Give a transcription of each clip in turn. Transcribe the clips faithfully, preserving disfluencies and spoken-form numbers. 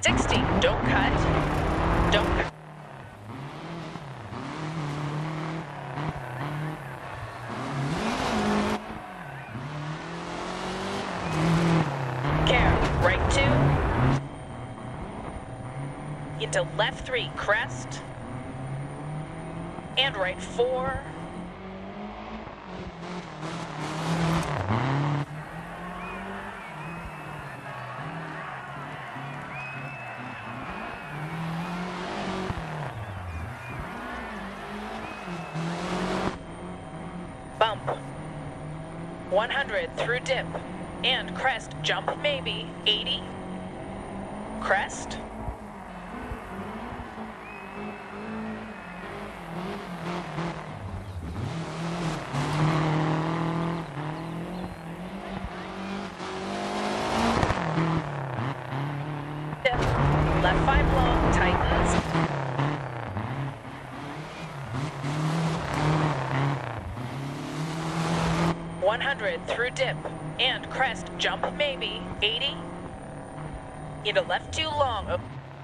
sixty, don't cut. Don't cut. Care, right two. Into left three, crest. And right four. Bump. one hundred through dip. And crest, jump maybe. eighty. Crest. Dip. Left five long, tightens. one hundred through dip. And crest, jump maybe. eighty. Into left two long. Oh.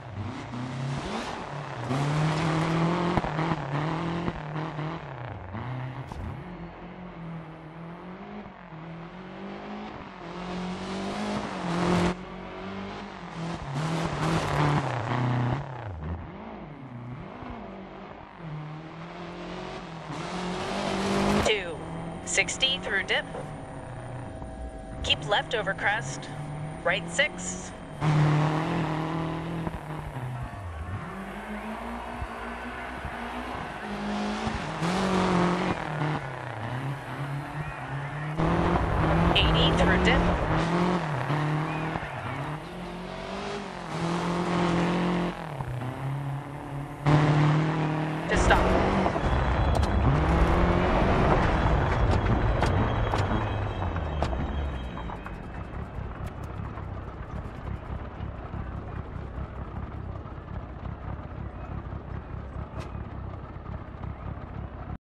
Two. sixty through dip. Keep left over crest. Right six. eighty through dip.